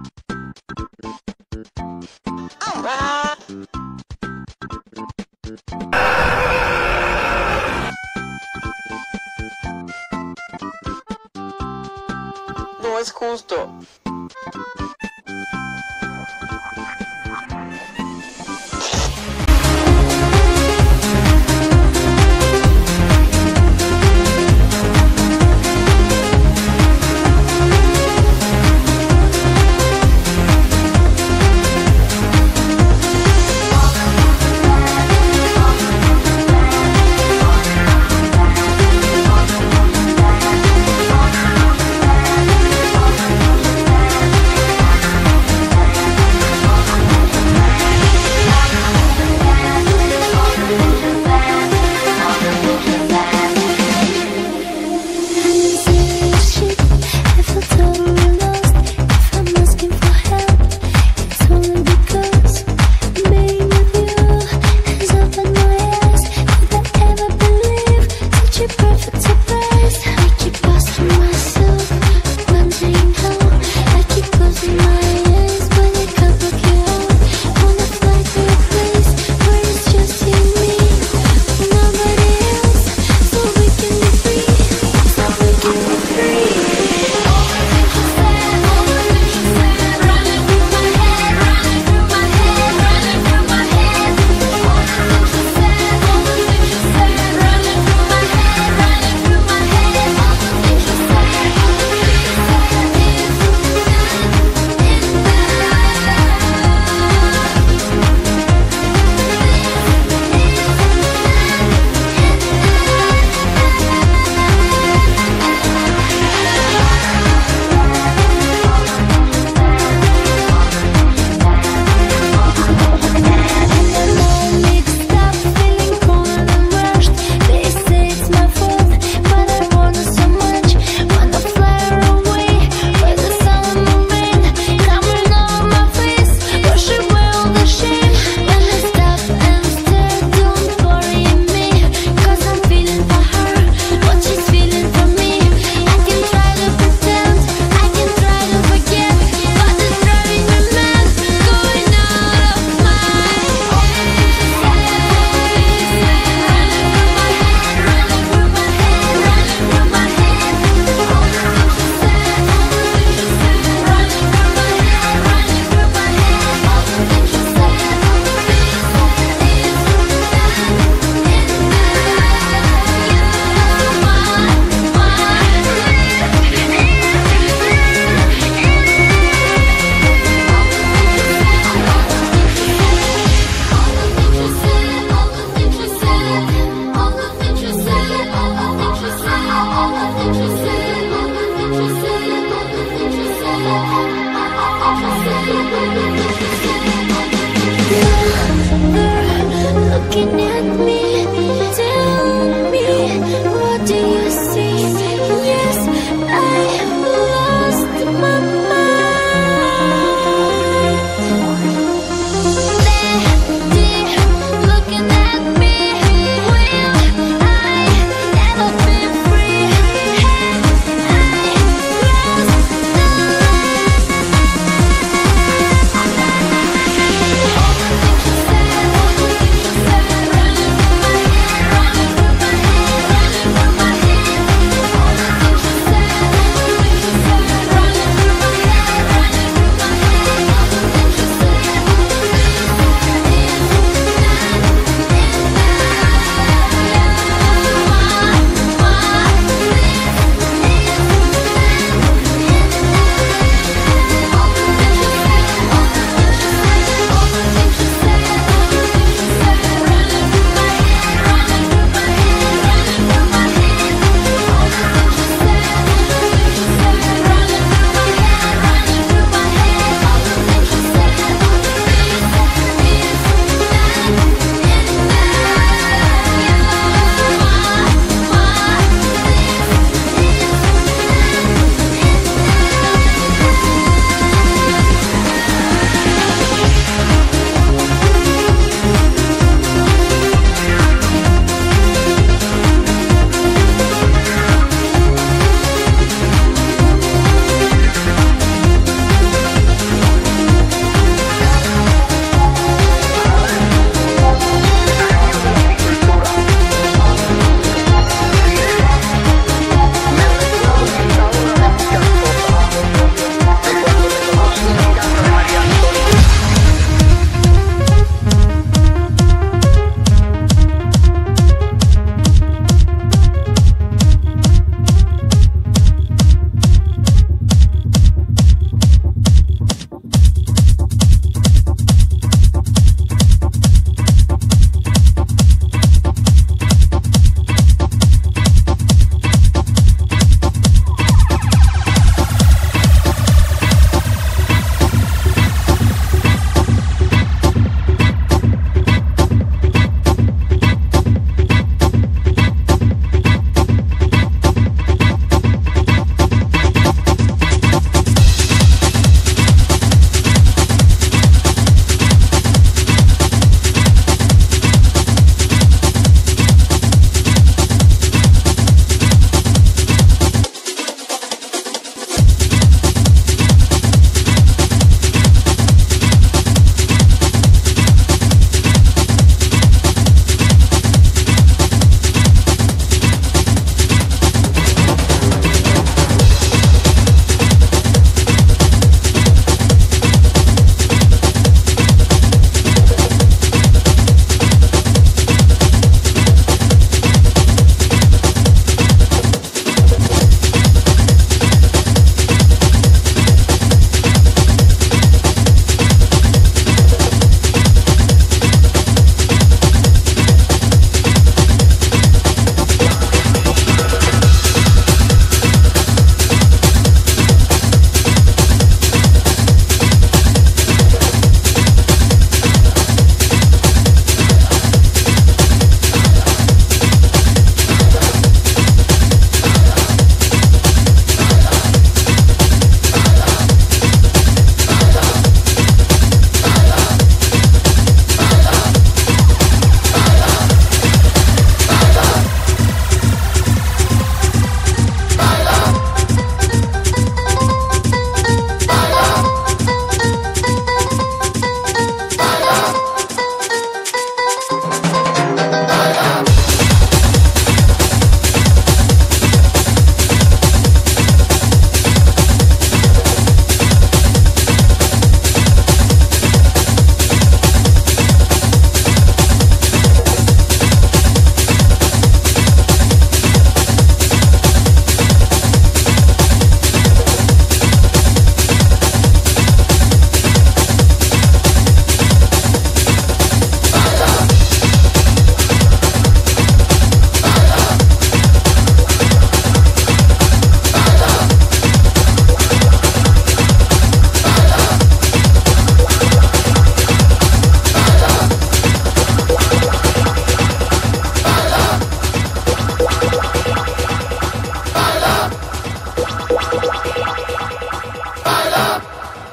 No es justo.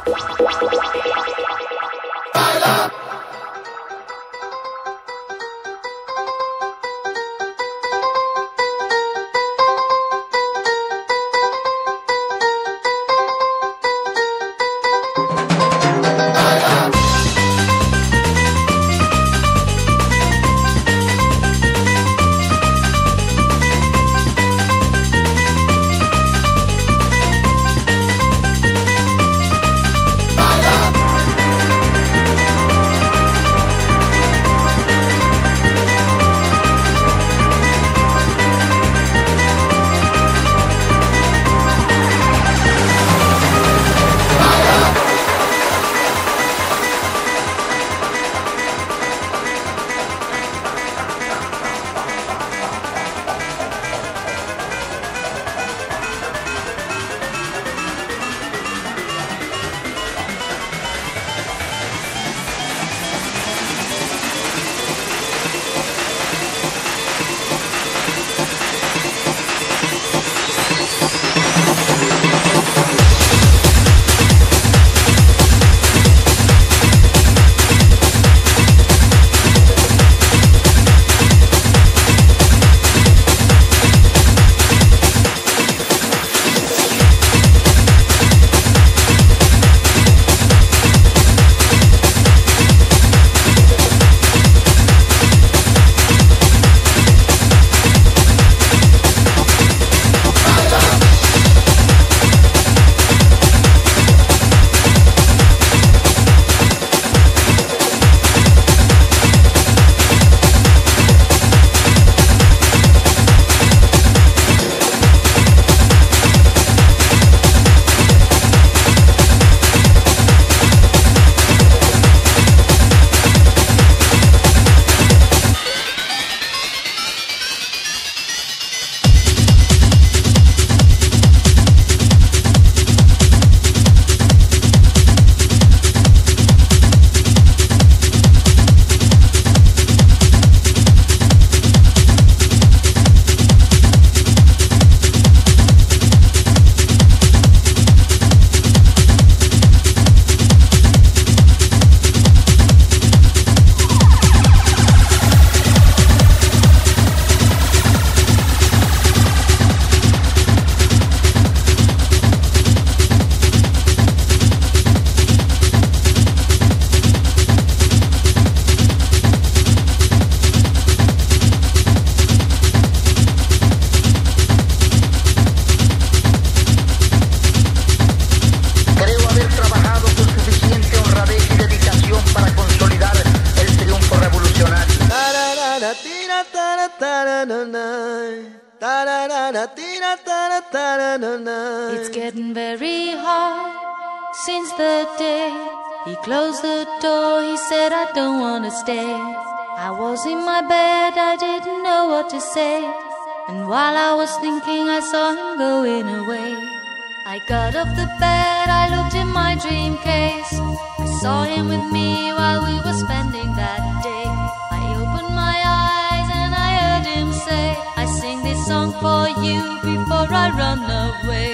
It's getting very hard since the day he closed the door. He said, I don't want to stay. I was in my bed, I didn't know what to say. And while I was thinking, I saw him going away. I got off the bed, I looked in my dream case. I saw him with me while we were spending that day. I opened my eyes and I heard him say, I sing this song for you before I run away.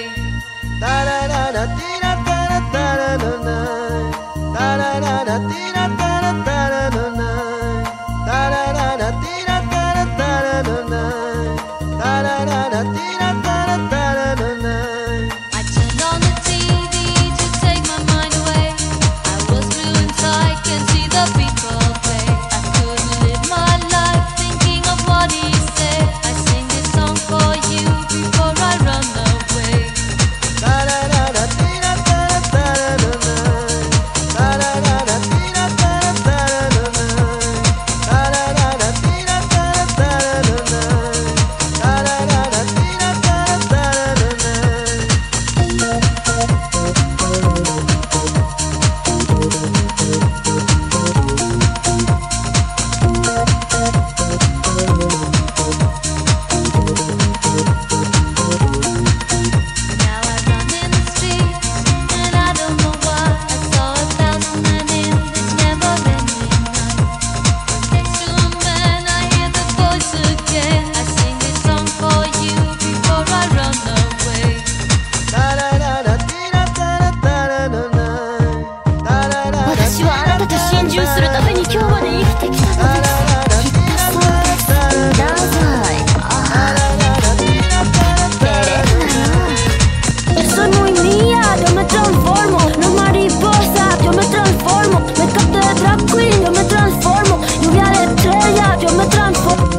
I turned on the TV to take my mind away. I was blue inside, can see the people play. I couldn't live my life thinking of what he said. I sing this song for you before I run away. 習するために今日まで生きてきたのです。きっとそうです。うださい。Soy muy mía, yo me transformo. No mariposa, yo me transformo. Make-up de drag queen, yo me transformo. Lluvia de estrellas, yo me transformo.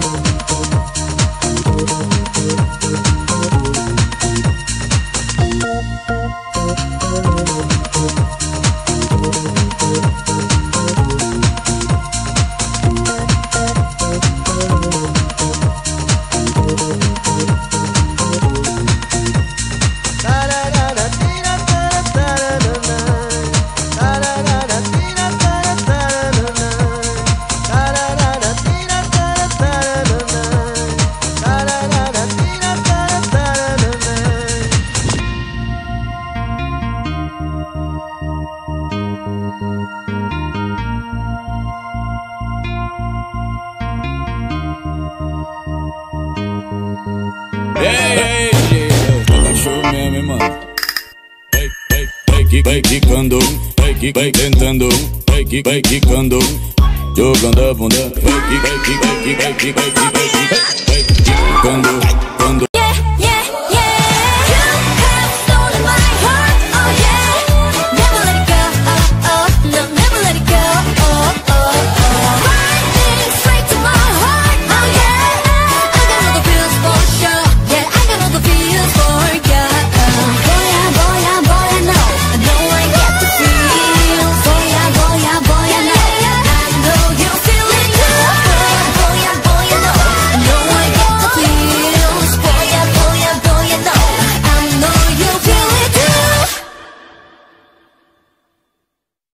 Vai quicando, vai tentando, vai quicando, jogando a bunda, vai quicando, quando